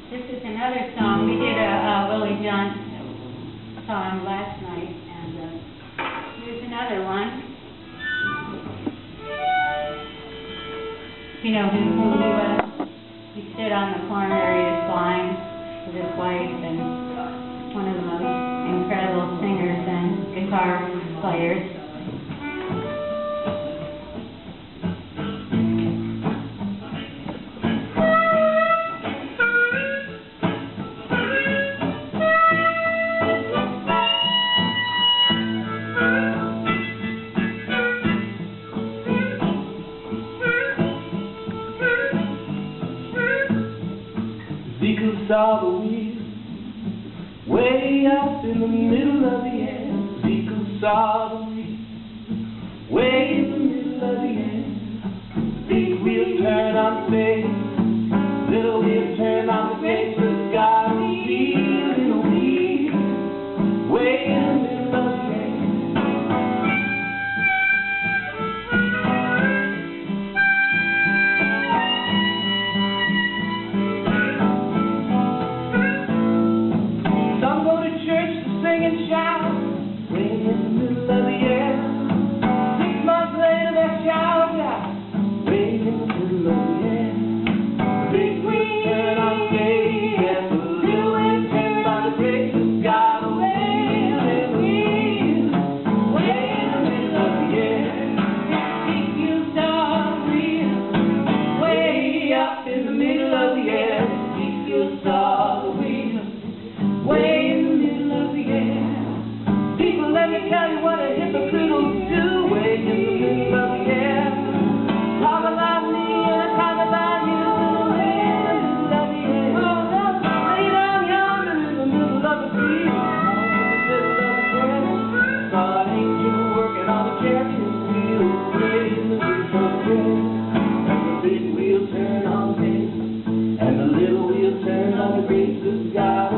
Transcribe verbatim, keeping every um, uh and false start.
This is another song. We did a uh, Willie Johnson song last night, and uh, here's another one. You know who, who he was? He stood on the corner, he was blind with his wife, and one of the most incredible singers and guitar players. Saw the wheel way up in the middle of the air. Eagle saw the wheel way in the middle of the air. Big wheel turned on the face, little wheel turned on the face. Just got a wheel in a wheel way in the middle of the air. And shout, way in the middle of the air. Six months later, they're shouting out, way in the middle of the air. The big wheel turned on the stage, and the little wheel turned on the brakes. Just got a wheel in the wheel, way in the middle of the air. Big wheel saw the wheel, way up in the middle of the air. Big wheel saw the wheel, way in the middle of the air. People, let me tell you what a hypocrite will do, way in the middle of the air. Talk about me and I talk about you, way in the middle of the air. Lay down yonder in the middle of the field, in the middle of the air. Saw an angel working on a chariot wheel, way in the middle of the air. And the big wheel turned on the base, and the little wheel turned on the brakes. Just got